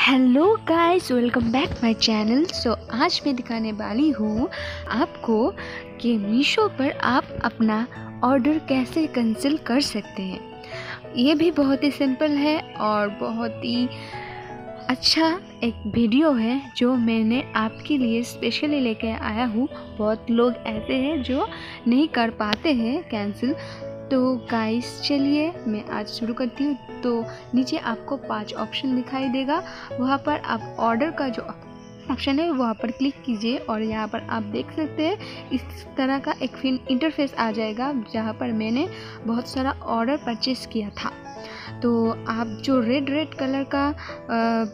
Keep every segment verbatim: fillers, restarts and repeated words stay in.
Hello guys, welcome back my channel. So आज मैं दिखाने वाली हूँ आपको कि मीशो पर आप अपना ऑर्डर कैसे कैंसिल कर सकते हैं। ये भी बहुत ही सिंपल है और बहुत ही अच्छा एक वीडियो है जो मैंने आपके लिए स्पेशली लेके आया हूँ। बहुत लोग ऐसे हैं जो नहीं कर पाते हैं कैंसिल। तो गाइस चलिए मैं आज शुरू करती हूँ। तो नीचे आपको पांच ऑप्शन दिखाई देगा, वहाँ पर आप ऑर्डर का जो ऑप्शन है वहाँ पर क्लिक कीजिए और यहाँ पर आप देख सकते हैं इस तरह का एक फिन इंटरफेस आ जाएगा जहाँ पर मैंने बहुत सारा ऑर्डर परचेस किया था। तो आप जो रेड रेड कलर का आ,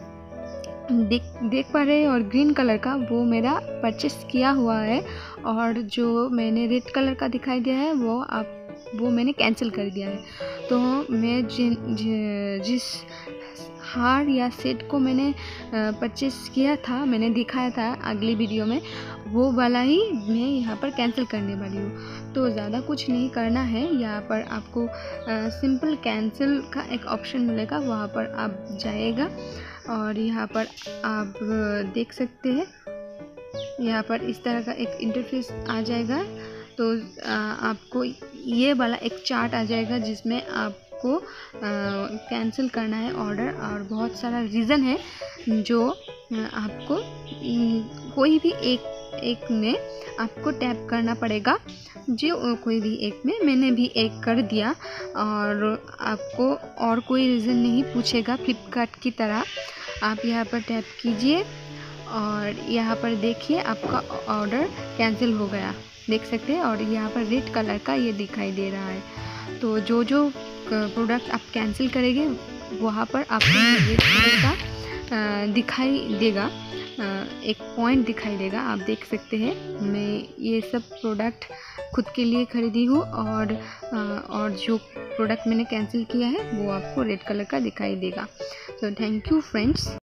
देख देख पा रहे हैं और ग्रीन कलर का वो मेरा परचेस किया हुआ है, और जो मैंने रेड कलर का दिखाई दिया है वो आप वो मैंने कैंसिल कर दिया है। तो मैं जिन जि, जिस हार या सेट को मैंने परचेस किया था, मैंने दिखाया था अगली वीडियो में, वो वाला ही मैं यहाँ पर कैंसिल करने वाली हूँ। तो ज़्यादा कुछ नहीं करना है, यहाँ पर आपको सिंपल कैंसिल का एक ऑप्शन मिलेगा, वहाँ पर आप जाएगा और यहाँ पर आप देख सकते हैं यहाँ पर इस तरह का एक इंटरफेस आ जाएगा। तो आ, आपको ये वाला एक चार्ट आ जाएगा जिसमें आपको कैंसिल करना है ऑर्डर, और बहुत सारा रीज़न है जो आपको कोई भी एक एक में आपको टैप करना पड़ेगा। जो कोई भी एक में मैंने भी एक कर दिया, और आपको और कोई रीज़न नहीं पूछेगा फ्लिपकार्ट की तरह। आप यहाँ पर टैप कीजिए और यहाँ पर देखिए आपका ऑर्डर कैंसिल हो गया, देख सकते हैं। और यहाँ पर रेड कलर का ये दिखाई दे रहा है। तो जो जो प्रोडक्ट आप कैंसिल करेंगे वहाँ पर आपको रेड कलर का दिखाई देगा, एक पॉइंट दिखाई देगा। आप देख सकते हैं मैं ये सब प्रोडक्ट खुद के लिए ख़रीदी हूँ, और और जो प्रोडक्ट मैंने कैंसिल किया है वो आपको रेड कलर का दिखाई देगा। तो थैंक यू फ्रेंड्स।